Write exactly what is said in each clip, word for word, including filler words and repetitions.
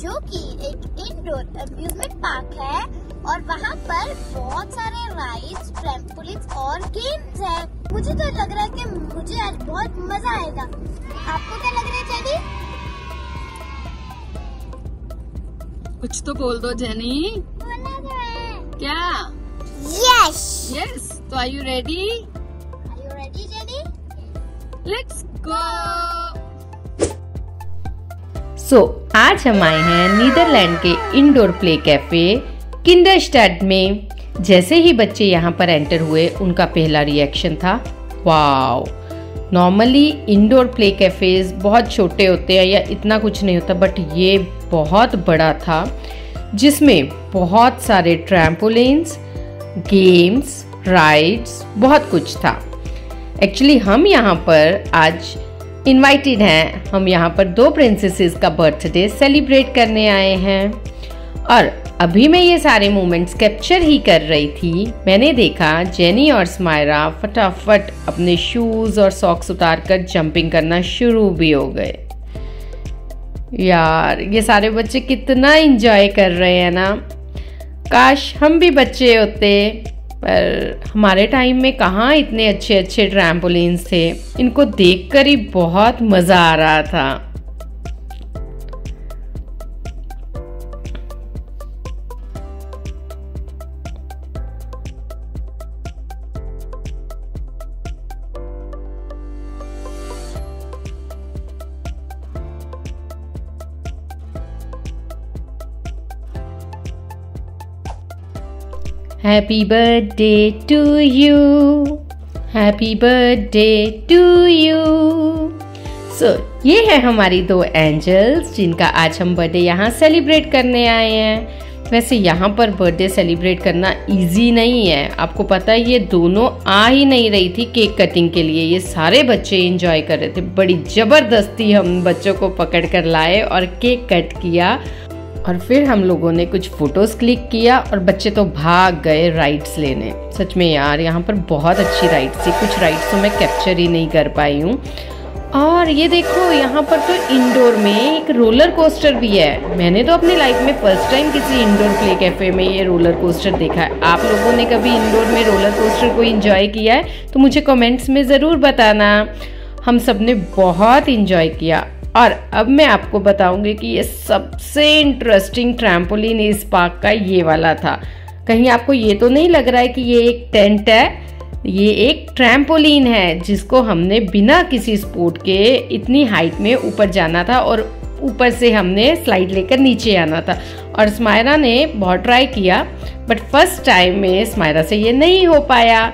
जो कि एक इंडोर अम्यूजमेंट पार्क है और वहाँ पर बहुत सारे राइड्स, ट्रैम्पोलिन्स और गेम्स हैं। मुझे तो लग रहा है कि मुझे आज बहुत मजा आएगा। आपको क्या लग रहा है जेनी? कुछ तो बोल दो जेनी। बोलना तो है। क्या? Yes yes. तो are you ready? Are you ready Jenny? Let's go. So so, आज हम आए हैं नीदरलैंड के इंडोर प्ले कैफे किंडरस्टैड में। जैसे ही बच्चे यहाँ पर एंटर हुए उनका पहला रिएक्शन था wow. Normally indoor play cafes बहुत छोटे होते हैं या इतना कुछ नहीं होता, बट ये बहुत बड़ा था जिसमें बहुत सारे ट्रैम्पोलिन्स, गेम्स, राइड्स, बहुत कुछ था। एक्चुअली हम यहाँ पर आज इनवाइटेड हैं। हम यहाँ पर दो प्रिंसेसेस का बर्थडे सेलिब्रेट करने आए हैं और अभी मैं ये सारे मोमेंट्स कैप्चर ही कर रही थी। मैंने देखा जेनी और स्मायरा फटाफट अपने शूज और सॉक्स उतारकर जंपिंग करना शुरू भी हो गए। यार ये सारे बच्चे कितना एंजॉय कर रहे हैं ना। काश हम भी बच्चे होते, पर हमारे टाइम में कहाँ इतने अच्छे अच्छे ट्रैम्पोलिन्स थे। इनको देखकर ही बहुत मजा आ रहा था। Happy birthday to you, happy birthday to you। So so, ये है हमारी दो एंजल्स जिनका आज हम बर्थडे यहाँ सेलिब्रेट करने आए हैं। वैसे यहाँ पर बर्थडे सेलिब्रेट करना इजी नहीं है, आपको पता है। ये दोनों आ ही नहीं रही थी केक कटिंग के लिए। ये सारे बच्चे एंजॉय कर रहे थे। बड़ी ज़बरदस्ती हम बच्चों को पकड़ कर लाए और केक कट किया और फिर हम लोगों ने कुछ फोटोज क्लिक किया और बच्चे तो भाग गए राइड्स लेने। सच में यार यहाँ पर बहुत अच्छी राइड्स थी। कुछ राइड्स तो मैं कैप्चर ही नहीं कर पाई हूँ। और ये देखो यहाँ पर तो इंडोर में एक रोलर कोस्टर भी है। मैंने तो अपनी लाइफ में फर्स्ट टाइम किसी इंडोर प्ले कैफे में ये रोलर कोस्टर देखा है। आप लोगों ने कभी इंडोर में रोलर कोस्टर को एंजॉय किया है तो मुझे कमेंट्स में ज़रूर बताना। हम सब ने बहुत इंजॉय किया। और अब मैं आपको बताऊंगी कि ये सबसे इंटरेस्टिंग ट्रैम्पोलिन इस पार्क का ये वाला था। कहीं आपको ये तो नहीं लग रहा है कि ये एक टेंट है? ये एक ट्रैम्पोलिन है जिसको हमने बिना किसी स्पोर्ट के इतनी हाइट में ऊपर जाना था और ऊपर से हमने स्लाइड लेकर नीचे आना था। और स्मायरा ने बहुत ट्राई किया, बट फर्स्ट टाइम में स्मायरा से ये नहीं हो पाया।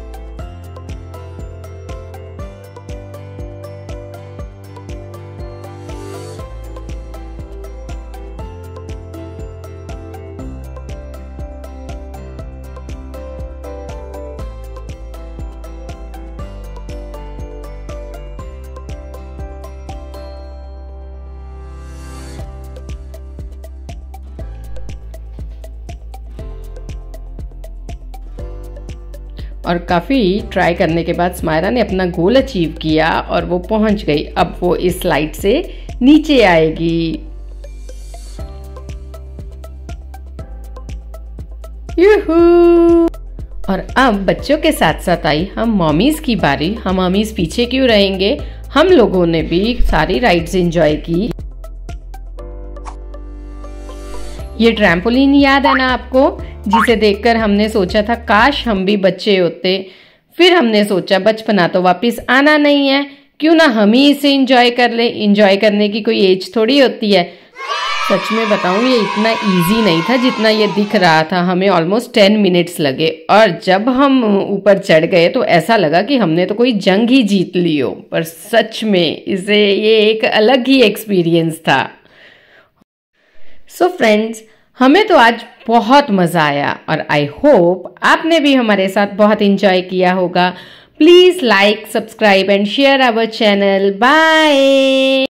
और काफ़ी ट्राई करने के बाद स्मायरा ने अपना गोल अचीव किया और वो पहुंच गई। अब वो इस स्लाइड से नीचे आएगी। यूहू। और अब बच्चों के साथ साथ आई हम मॉमीज की बारी। हम मॉमीज पीछे क्यों रहेंगे? हम लोगों ने भी सारी राइड्स एंजॉय की। ये ट्रैम्पोलिन याद है ना आपको, जिसे देखकर हमने सोचा था काश हम भी बच्चे होते। फिर हमने सोचा बचपना तो वापस आना नहीं है, क्यों ना हम ही इसे एंजॉय कर ले। एंजॉय करने की कोई एज थोड़ी होती है। सच में बताऊं ये इतना इजी नहीं था जितना ये दिख रहा था। हमें ऑलमोस्ट टेन मिनट्स लगे और जब हम ऊपर चढ़ गए तो ऐसा लगा कि हमने तो कोई जंग ही जीत ली हो। पर सच में इसे ये एक अलग ही एक्सपीरियंस था। सो so फ्रेंड्स, हमें तो आज बहुत मज़ा आया और आई होप आपने भी हमारे साथ बहुत एंजॉय किया होगा। Please like, subscribe and share our channel. Bye.